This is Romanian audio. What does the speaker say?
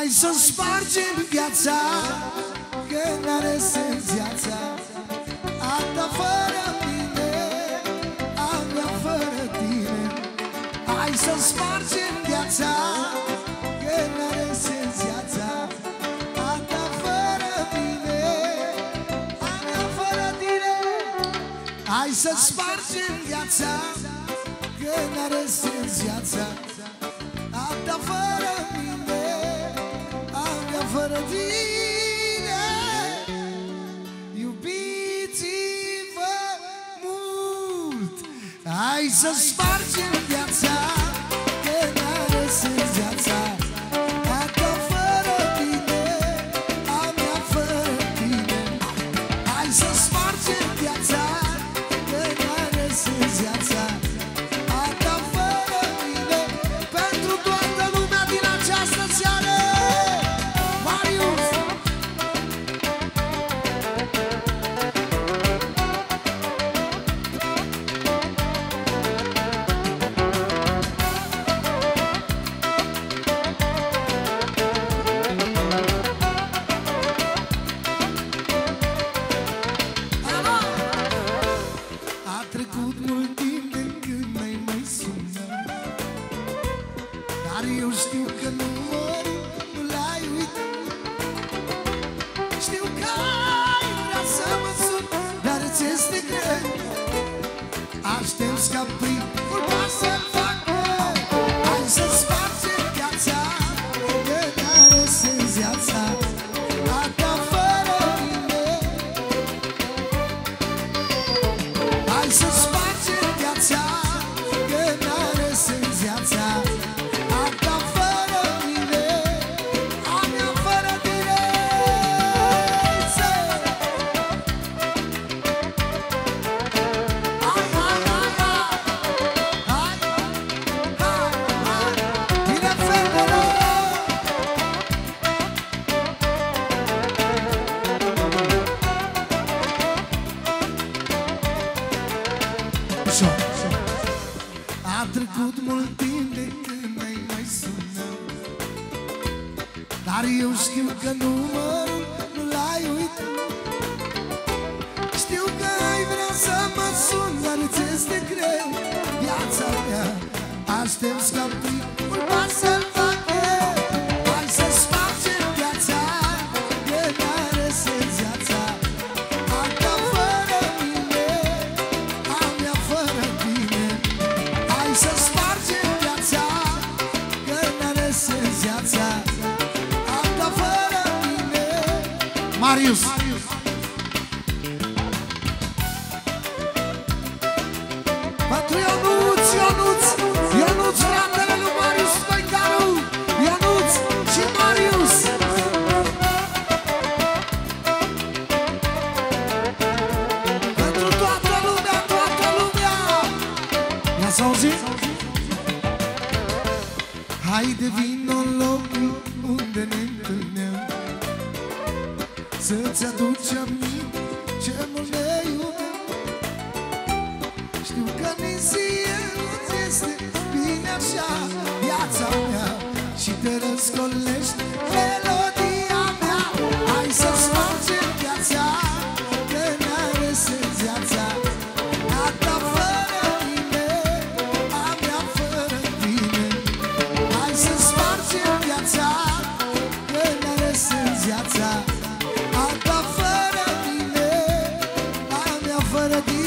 Hai să spargem viața, că n-are sens viața, a ta fără mine, a mea fără tine. Hai să spargem viața, că n-are sens viața, a ta fără mine, a mea fără tine. Hai să spargem viața, că n-are sens viața, a ta fără mine, a mea fără tine. Iubiți-vă mult. Hai să spargem viața, că n-are sens viața, a ta fără tine, a mea fără tine. Hai să spargem viața, că n-are sens viața, a ta fără tine. Pentru toată lumea din această seară, Marius! A trecut mult timp de când n-ai mai sunat, dar eu știu că numărul nu l-ai uitat. Știu că ai vrea să mă suni, dar ți este greu. Aștepți ca primul pas să-l facă. Hai să spargem viața, că n-are sens viața, a ta fără mine. Hai să spargem viața, că n-are sens viața, a ta fără mine, a mea fără tine. Hai, hai, hai, hai, hai, hai, bine fermă-l! A trecut mult timp de când n-ai mai sunat, dar eu știu că numărul nu l-ai uitat. Știu că ai vrea să mă suni, dar ți este greu. Viața mea, aștepți ca primul pas să-l fac eu. Hai să spargem viața, că n-are sens viața, a ta fără mine, a mea fără tine. Hai să spargem viața, că n-are sens viața, a ta fără mine. Marius! Pentru Ionuț, Ionuț, Ionuț, fratele lui Marius Stoicaru, Ionuț și Marius. Pentru toată lumea, toată lumea. I-ați auzit? Haide, vino în locul unde ne întâlneam, să-ți aduci aminte ce mult ne iubeam. Știu că nici ție nu-ți este bine așa viața mea, și te răscolești melodia mea. Hai să spargem viața, că n-are sens viața, a ta fără mine, a mea fără tine. Hai să spargem viața, că n-are sens viața, a ta fără mine, a mea fără tine.